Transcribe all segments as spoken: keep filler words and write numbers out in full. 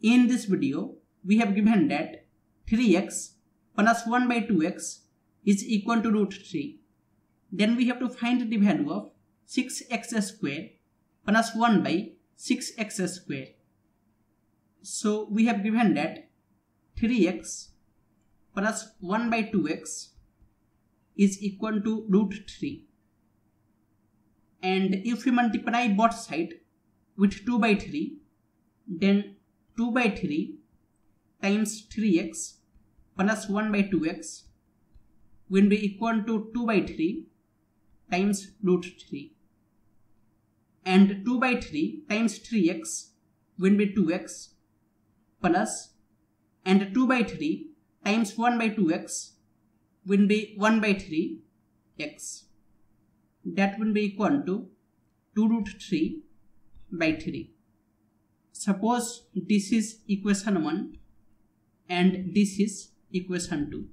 in this video, we have given that three x plus one by two x is equal to root three. Then we have to find the value of six x square plus one by six x square. So we have given that three x plus one by two x is equal to root three. And if we multiply both sides with two by three, then two by three times three x plus one by two x will be equal to two by three times root three. And two by three times three x will be two x plus, and two by three times one by two x will be one by three x. That will be equal to two root three by three. Suppose this is equation one and this is equation two.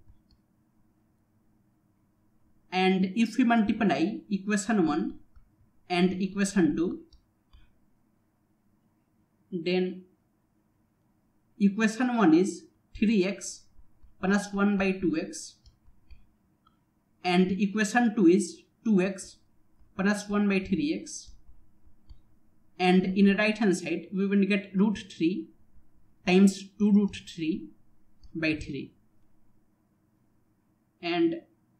And if we multiply equation one and equation two, then equation one is three x plus one by two x and equation two is two x plus one by three x, and in the right hand side we will get root three times two root three by three, and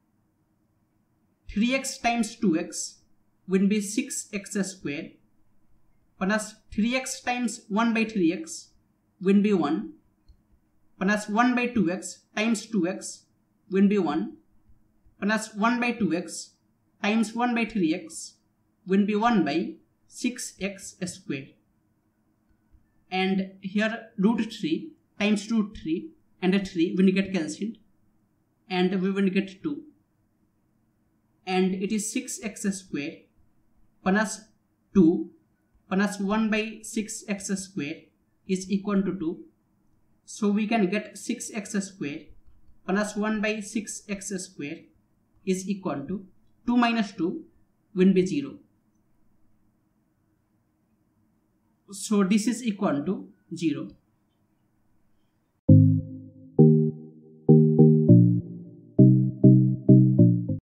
three x times two x will be six x square plus three x times one by three x will be one plus one by two x times two x will be one plus one by two x times one by three x will be one by six x square. And here root three times root three and three will get cancelled and we will get two. And it is six x square plus two plus one by six x square is equal to two. So we can get six x square plus one by six x square is equal to two minus two will be zero. So this is equal to zero.